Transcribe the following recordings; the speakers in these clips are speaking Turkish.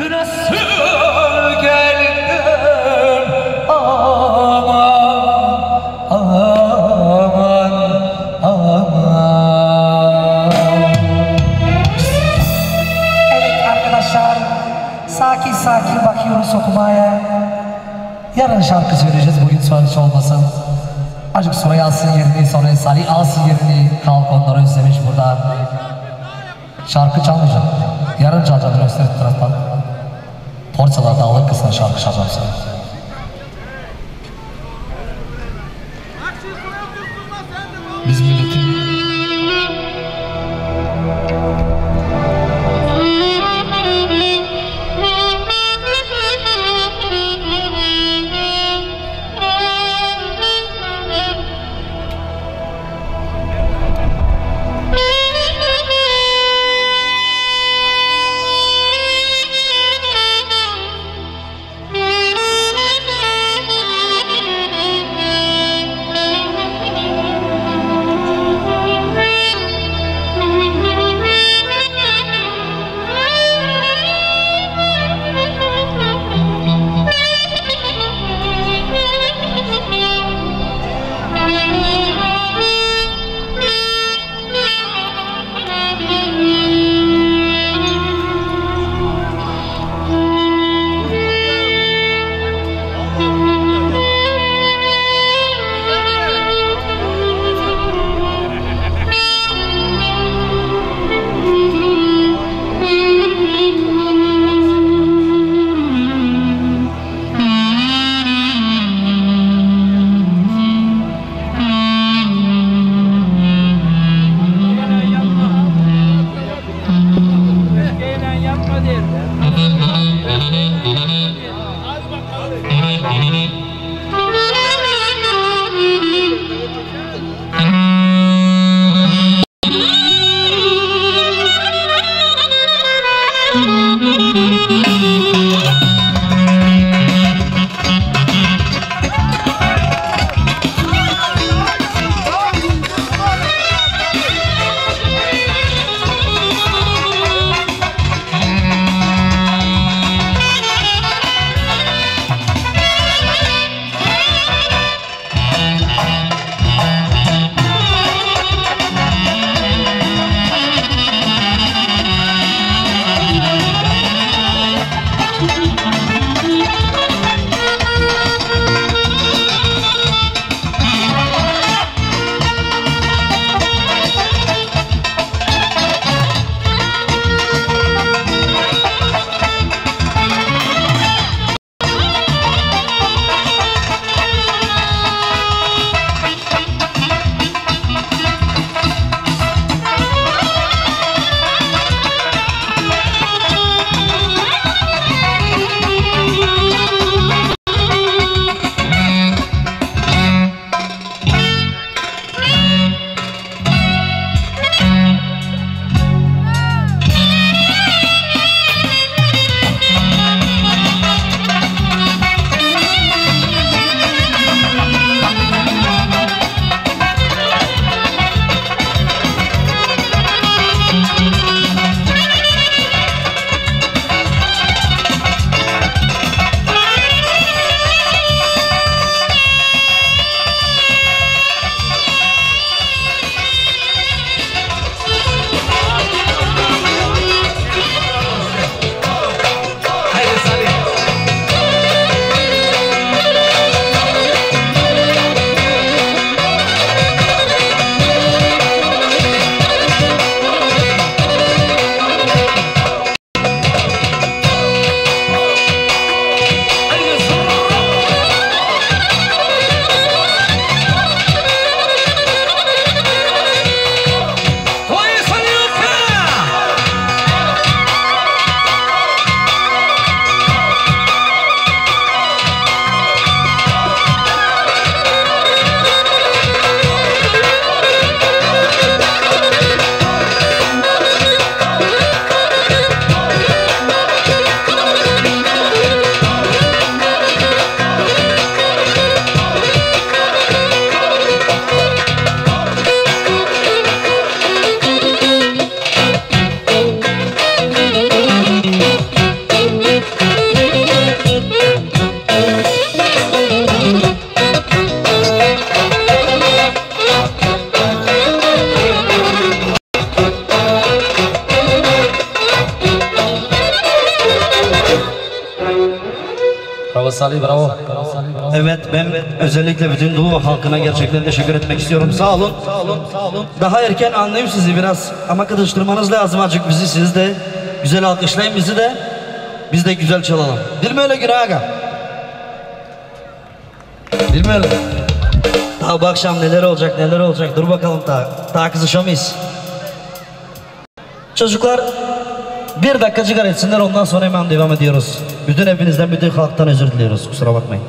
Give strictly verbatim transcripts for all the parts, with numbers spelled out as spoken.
Resul geldim aman aman aman. Evet arkadaşlar, sakin sakin bakıyoruz okumaya. Yarın şarkı söyleyeceğiz, bugün sonuç olmasın. Azıcık sonra alsın yerini, sonra Salih alsın yerini. Halk onları özlemiş burada. Şarkı çalmayacağım. Yarın çalacağım gösteri taraftan. Porçalarda alır kısmına şarkı çalacağım sana. Biz milletin... Bravo Salih, bravo. Bravo Salih, bravo. Evet, ben özellikle bütün Doğu halkına gerçekten teşekkür etmek istiyorum. Sağ olun, sağ olun, sağ olun. Daha erken anlayayım sizi biraz ama kızıştırmanız lazım azıcık bizi. Siz de güzel alkışlayın bizi de. Biz de güzel çalalım. Değil mi öyle Güney Aga? Değil mi öyle? Daha bu akşam neler olacak, neler olacak. Dur bakalım daha, daha kızışamayız. Çocuklar bir dakika çıkar etsinler, ondan sonra hemen devam ediyoruz. Bütün hepinizden, bütün halktan özür diliyoruz. Kusura bakmayın.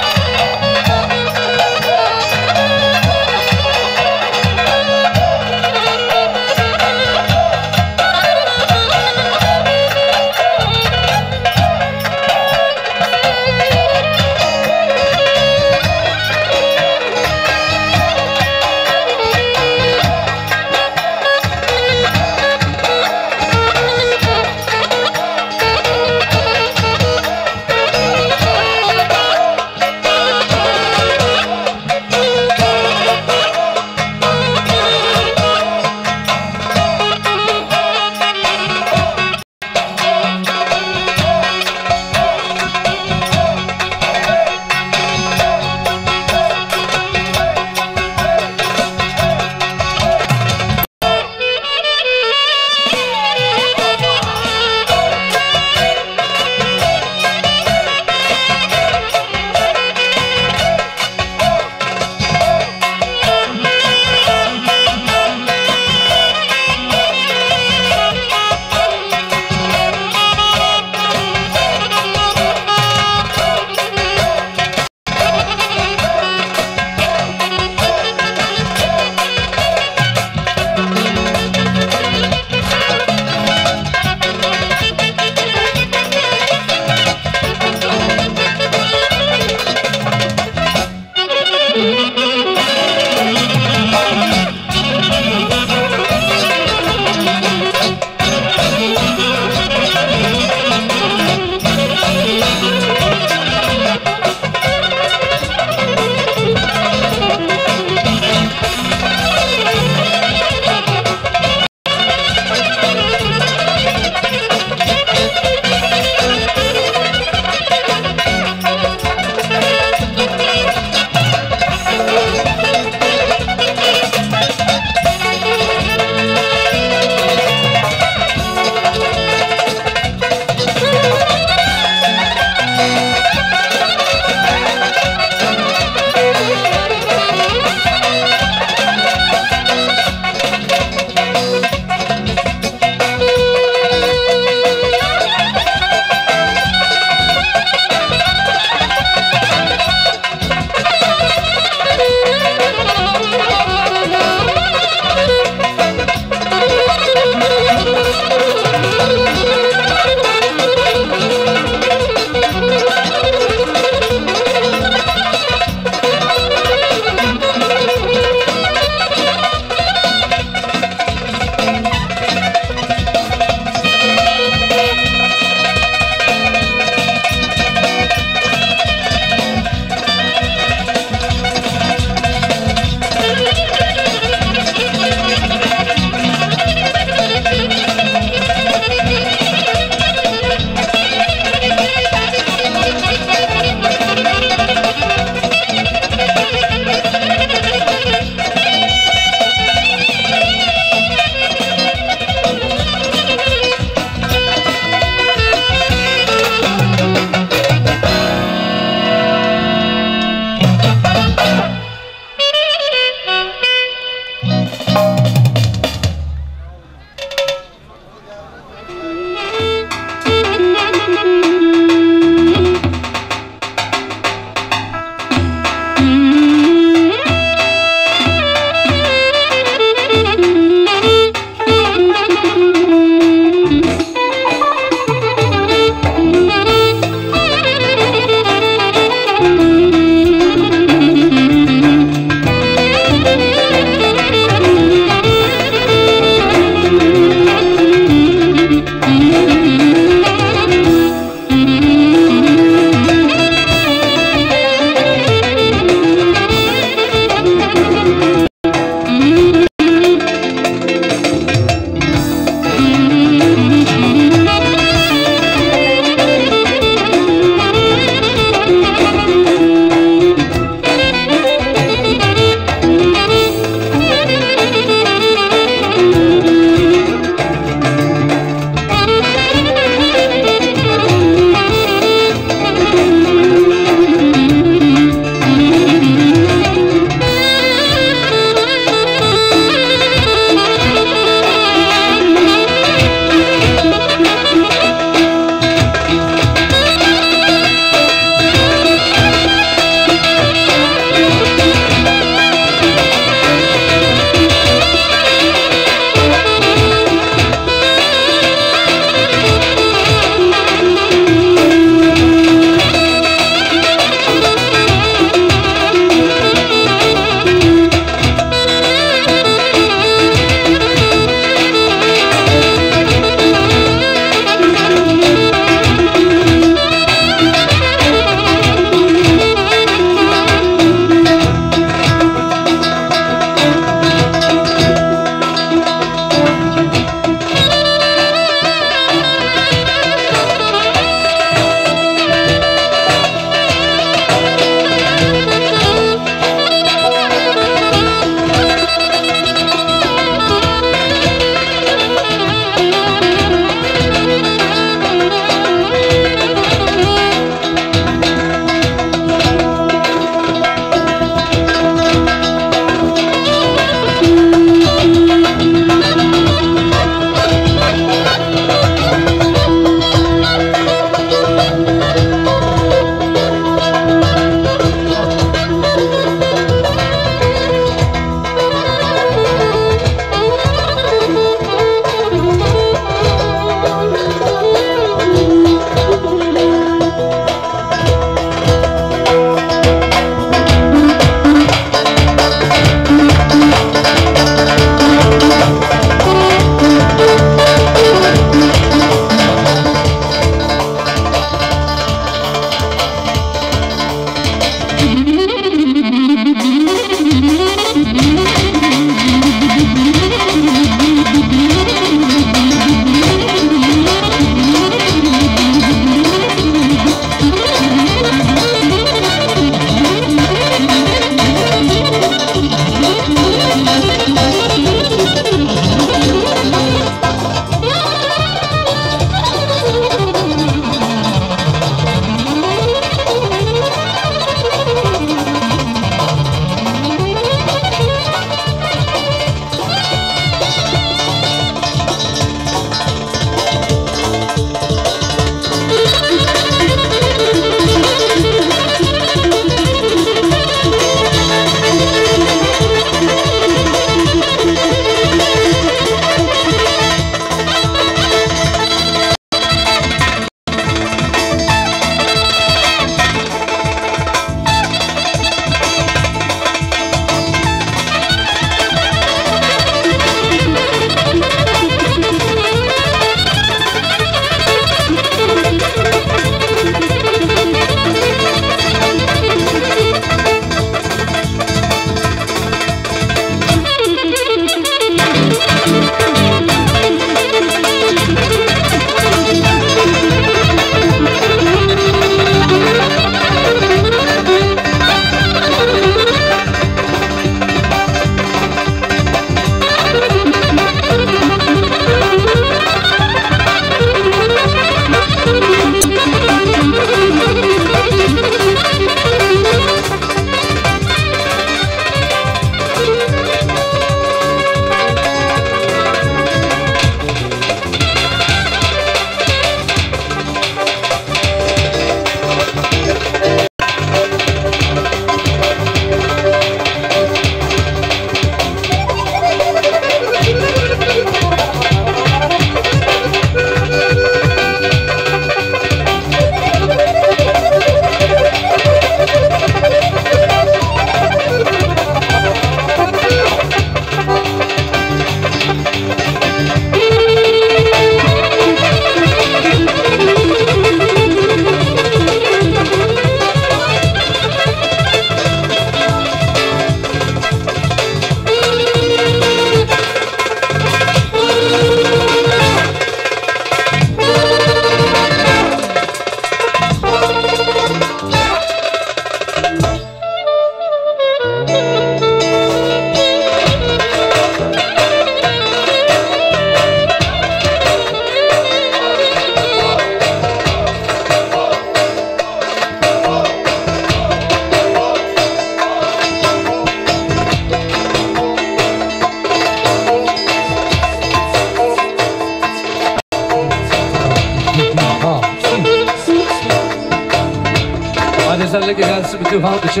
Özellikle gelsin bütün halk için.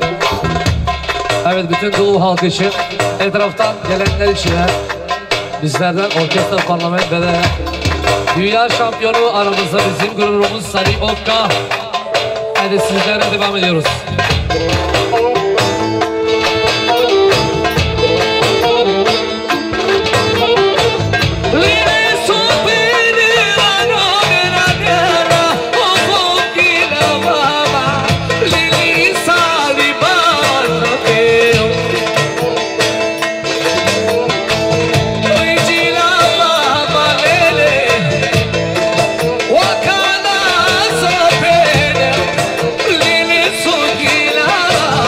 Evet, bütün Doğu halkı için. Etraftan gelenler için. Bizlerden orkestra parlament ve de dünya şampiyonu aramızda bizim gururumuz Sari Okka. Hadi sizlere devam ediyoruz. Wakana so pena, lili so gila.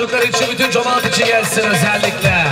çocuklar için, bütün cemaat için gelsin özellikle.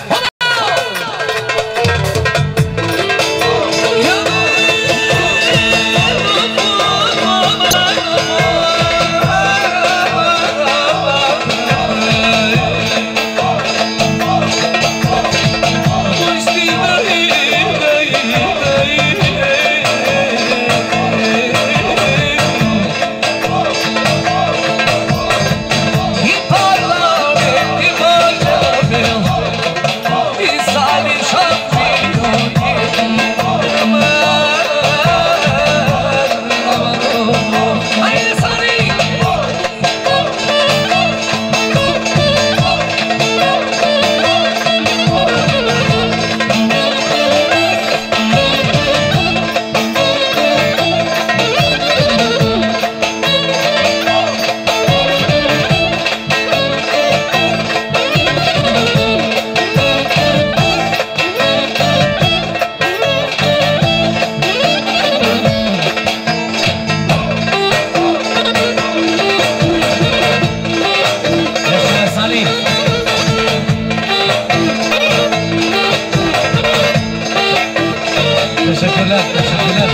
Teşekkürler, teşekkürler.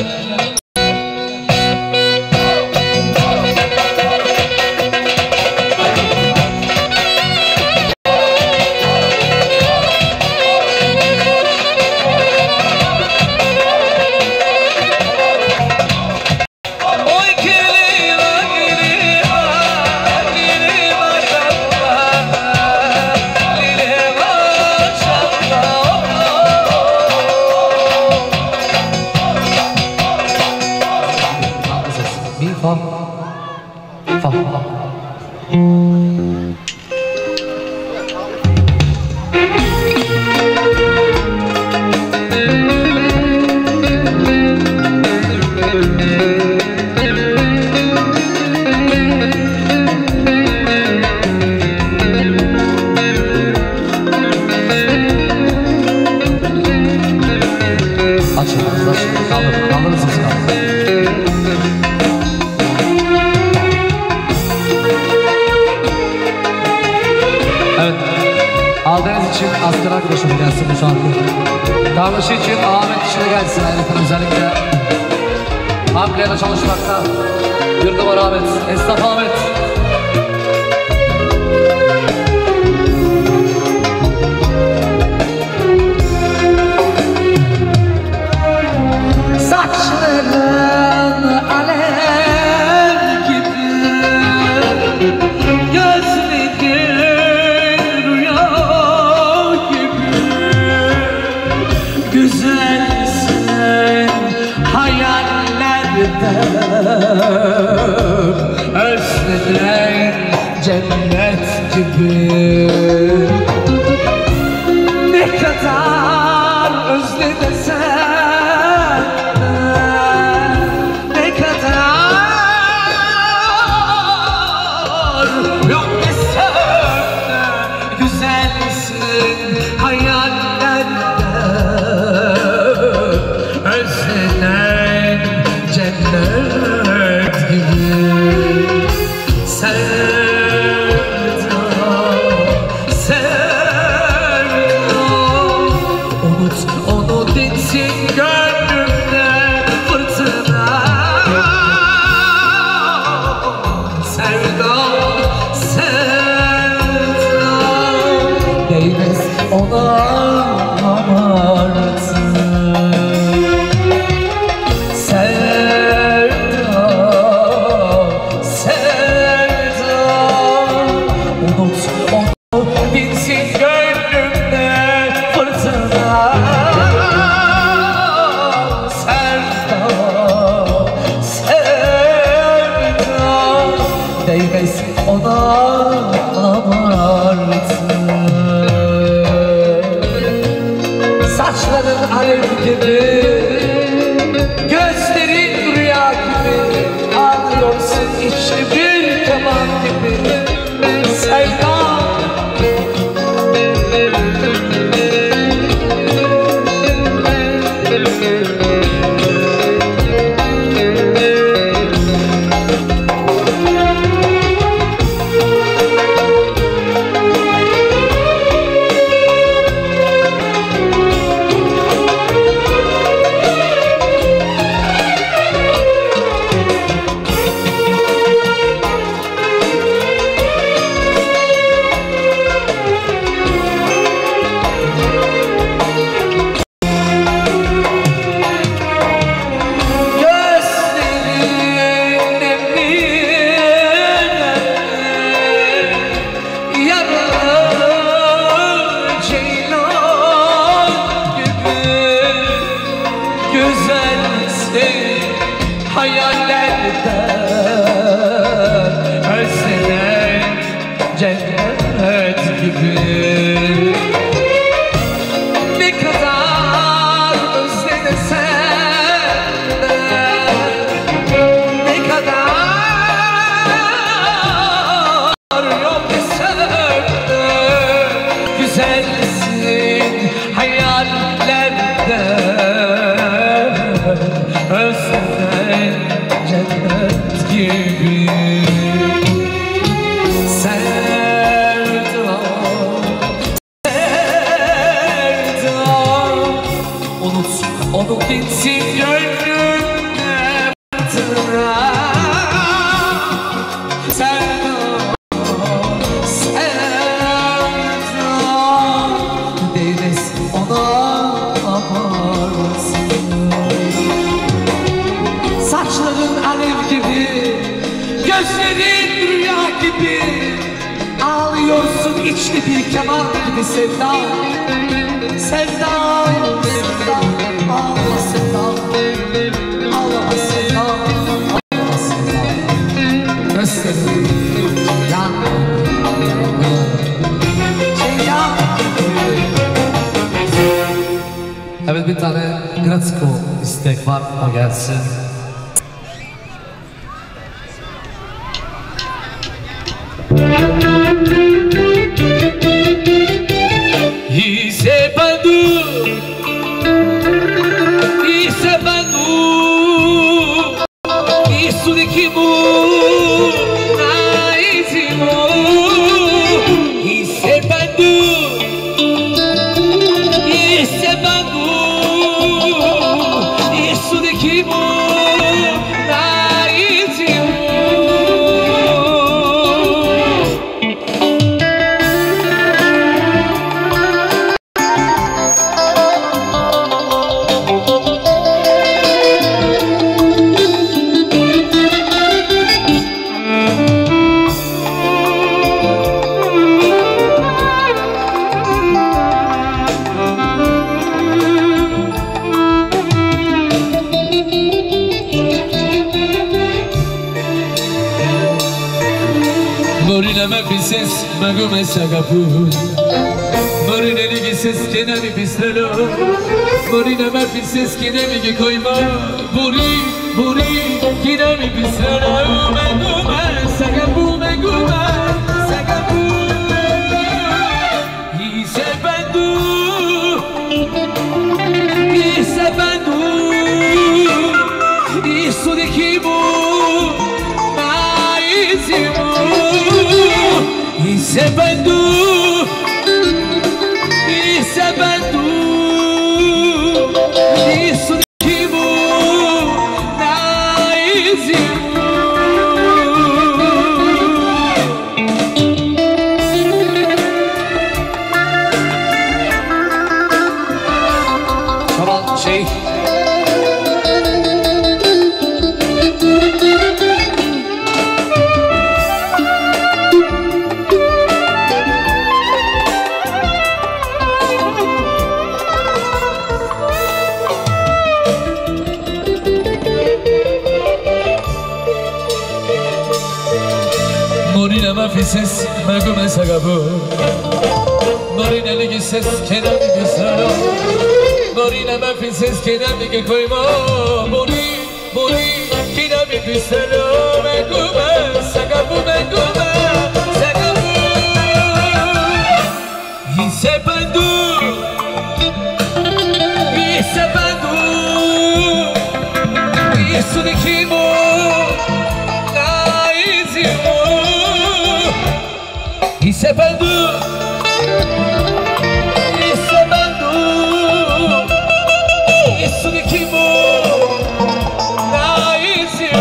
Aldığınız için asker arkadaşım gelsin bu şarkı. Kardeşi için Ahmet içine gelsin ayrıca özellikle. Ankara'da çalışmakta. Bir numara Ahmet, Esnaf Ahmet. Saçların alev gibi, gözlerin rüya gibi, güzelsin hayallerde, özlerin cennet gibi. Ne kadar özledin güzelsin hayallerde özlenen cennet gibi. Ne kadar özledesen de, ne kadar yok desen de, güzelsin hayallerde özlenen cennet gibi. Sevda, sevda, unut, unut gitsin gönlümden hatıra. Sevda, sevda, değmez ona amarsın. Saçların alev gibi, gözlerin rüya gibi, ağlıyorsun içli bir keman gibi sevda. Sevda, sevda, ağla sevda, ağlama sevda, ağlama sevda. Gözlerin yandı, şey yandı. Evet, bir tane Gratsko istek var, o gelsin. Isebadu, Isebadu, isso de que naizimo. Isebadu, Isebadu, isso de que naizimo. Morina me pises, mago me sagapu. Morina ni gises, kena mi pistrelo. Morina me pises, kena mi que koima. Buri, buri, kena mi pistrelo. Mago me sagapu, mago me sagapu. Isebadu, Isebadu, isso de que naizimo. Isebadu, Isebadu, isso de que naizimo. Tamam, şey Morina me fises, mago me sagabu. Morina ni gises, kena mi pistrelo. Morina me fises, kena mi que koima. Buri, buri, kena mi pistrelo. Mago me sagabu, mago me sagabu. Isebadu, Isebadu, isso de que naizimo. Isebadu, Isebadu, isso de que naizimo.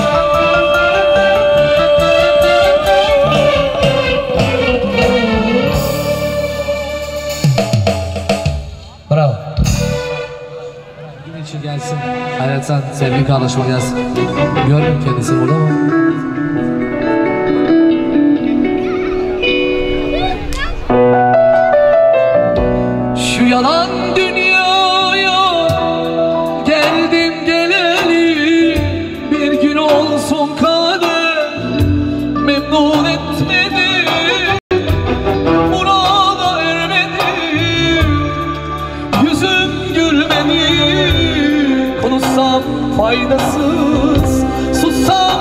Bravo. Gün için gelsin. Hayatsan sevgi kardeşime gelsin. Görmüyorum kendisi burada mı? Şu yalan dünyaya geldi faydasız, sussam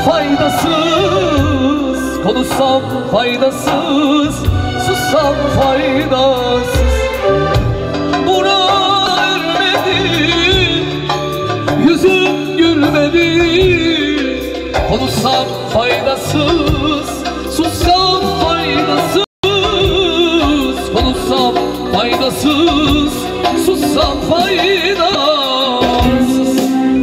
faydasız, konuşsam faydasız, sussam faydasız. Buna ermedi, yüzüm gülmedi, konuşsam faydasız, sussam faydasız, konuşsam faydasız, sussam faydasız.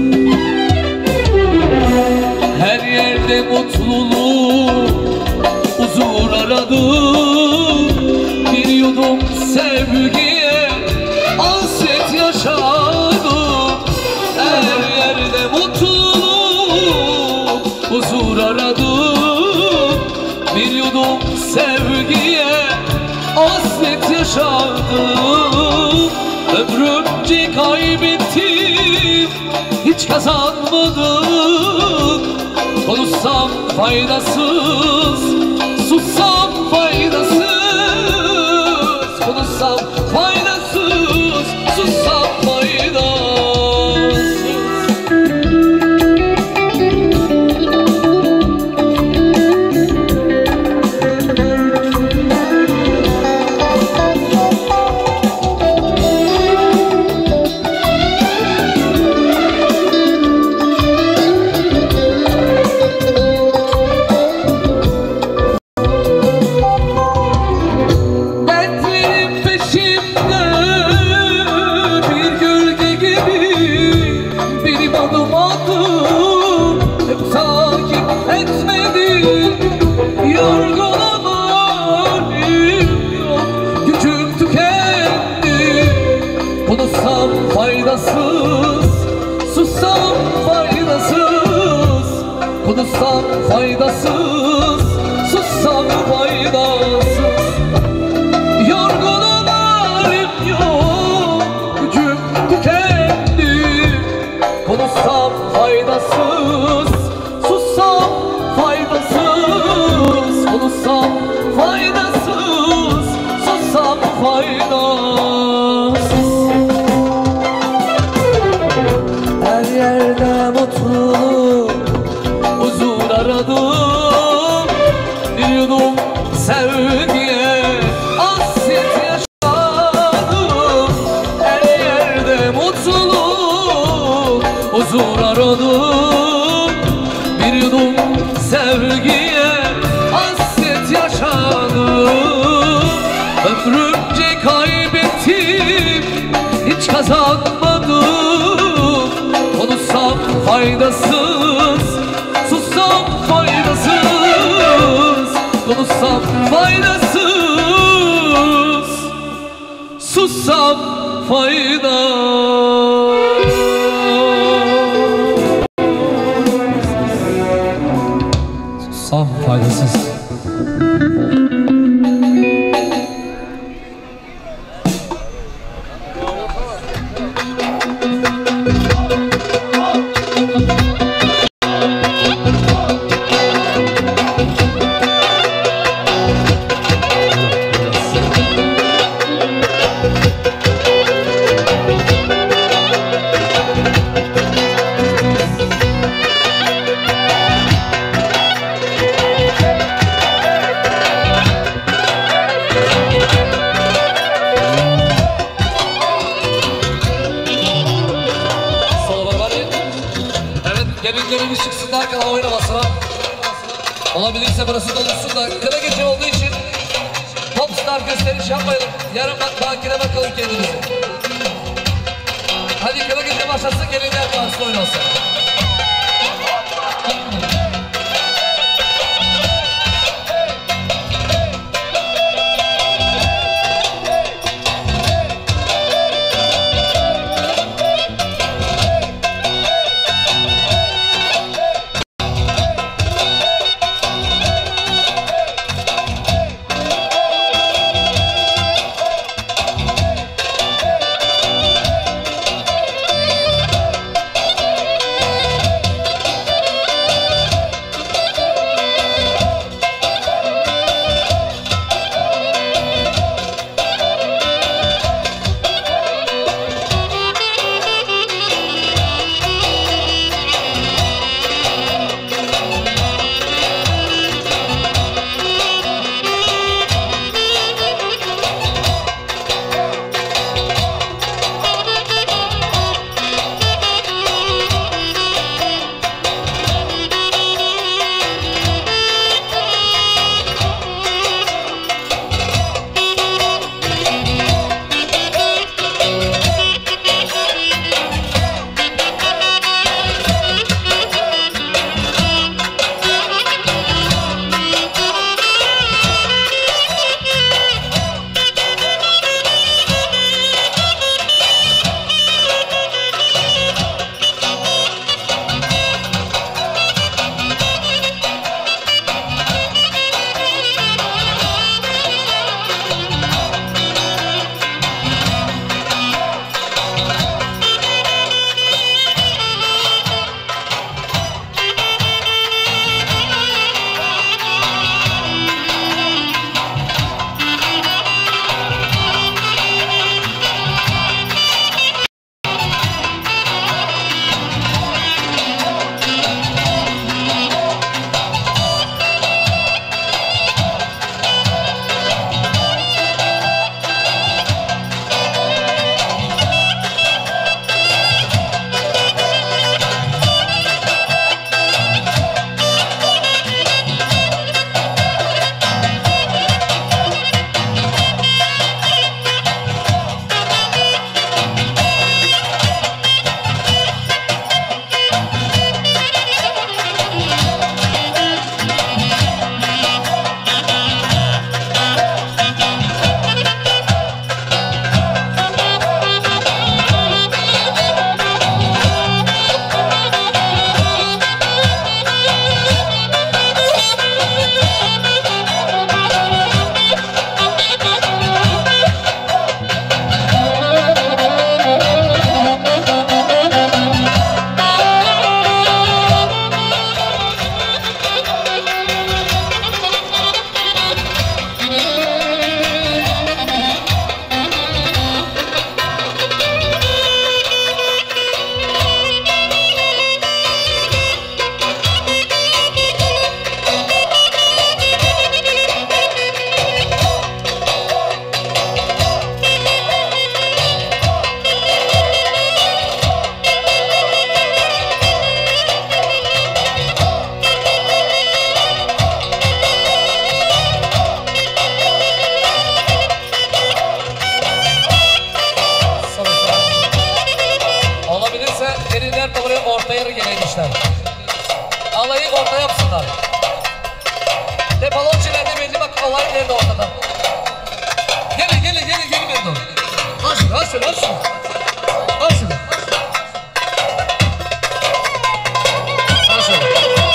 Her yerde mutluluk, huzur aradım, bir yudum sevgiye hasret yaşadım. Her yerde mutluluk, huzur aradım, bir yudum sevgiye hasret yaşadım. Ömrümce kaybettim, hiç kazanmadım. Konuşsam faydasız, sussam faydasız, konuşsam faydasız, sussam faydasız. Faydasız, sussam faydasız, konuşsam faydasız, sussam faydasız. Yorgunum halim yok, gücüm tükendi, konuşsam faydasız, sussam faydasız, konuşsam faydasız, sussam faydasız. Her yerde mutluluk, huzur aradım, bir yudum sevgiye hasret yaşadım. Her yerde mutluluk, huzur aradım, bir yudum sevgiye hasret yaşadım. Ömrümce kaybettim, hiç kazanmadım. Konuşsam faydasız, sussam faydasız, konuşsam faydasız, sussam faydasız. Sussam faydasız. Gelinlerimiz çıksın derken hava oynamasına. Olabilirse burası dolursun da kına gece olduğu için popstar gösteriş yapmayalım. Yarın bak bakire bakalım kendimize. Hadi kına gece başlasın, gelinler dansla oynasın. böyle gelinler de buraya orta yere gelmişler. Alayı orta yapsınlar. Ve balonçiler de belli bak olay nerede ortada. Gelin gelin gelin gelin ben de. Al şunu al şunu al şunu. Al şunu. Al şunu.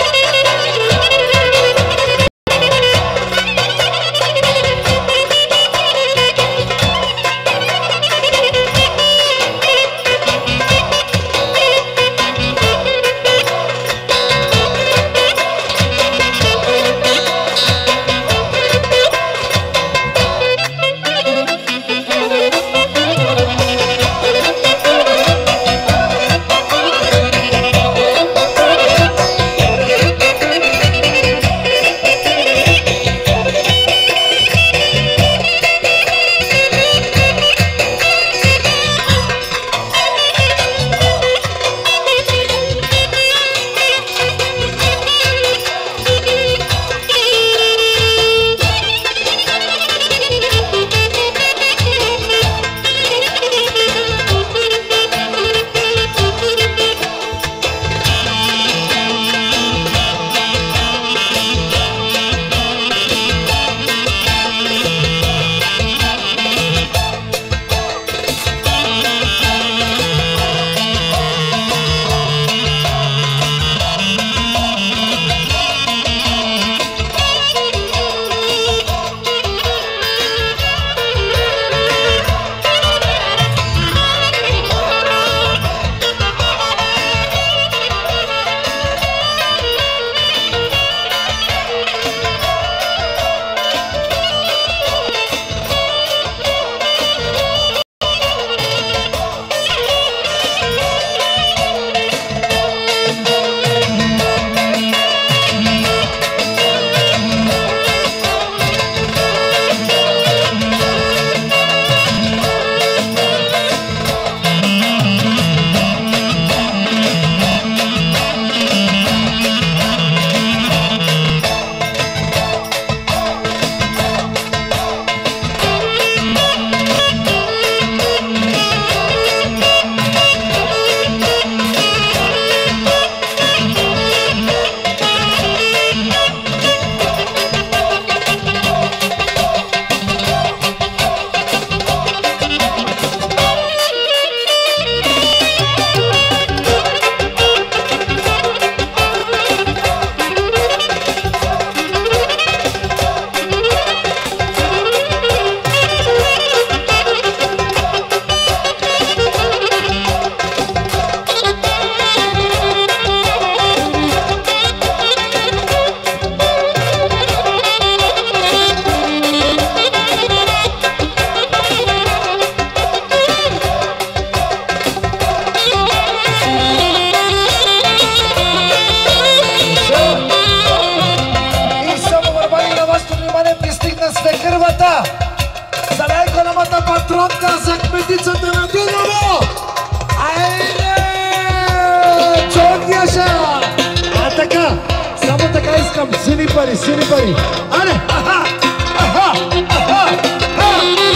Sini pari, sini pari. Ale, aha, aha, aha, aha,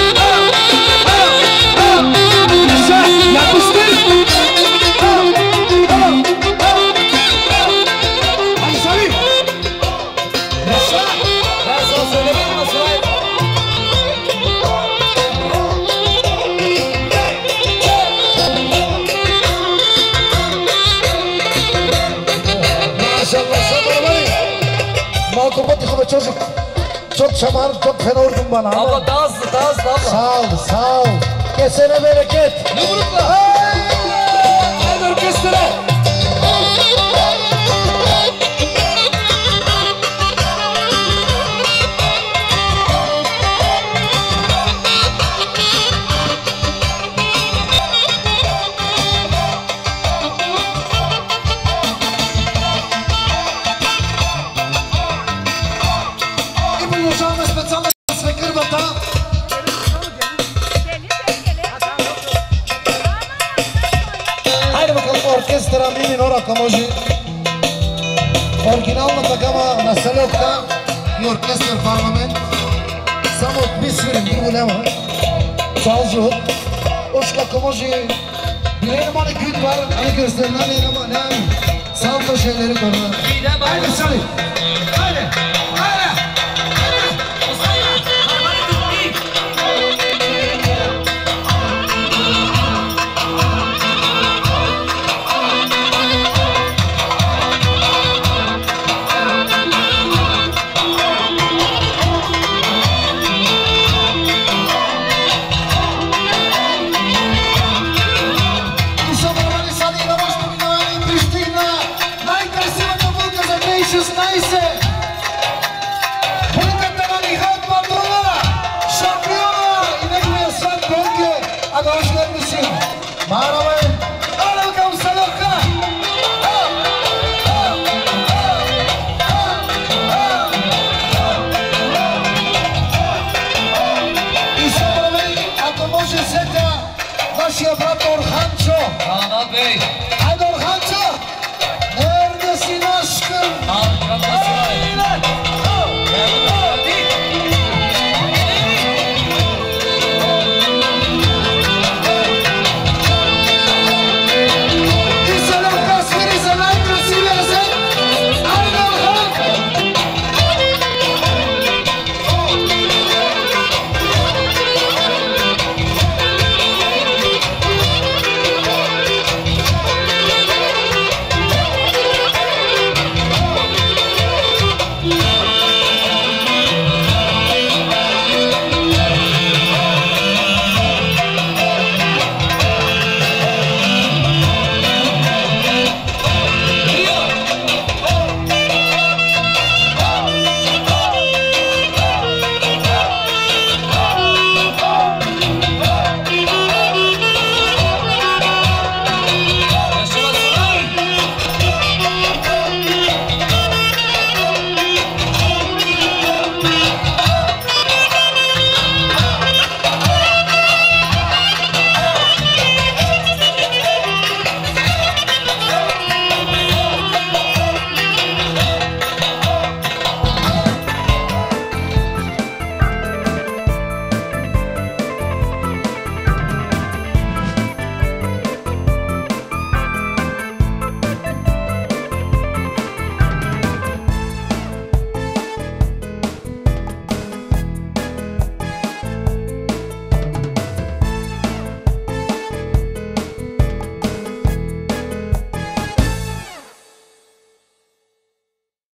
aha, aha. Yaşa, yapıştır. Hadi Sami. Yaşa. Ben sana söylemedim mi Suray? Maşallah sabır var. Malko Patiko ve çocuk. Çok şamarım, çok fena vurdun bana. Abla daha hızlı, daha hızlı abla. Sağ ol, sağ ol. Kesene bereket. Yumrukla. Hadi orkestra. I продължаваме специално с Векървата. Хайде към оркестъра ми минора, ако може. Оригиналната гама на Салевка и оркестър парламент. Само от би свирим, друго няма. Цял живот. Още ако може Dileğim hani gün var, hani gösterilen ama ne? Salto şeyleri konular. Haydi Salih. Haydi.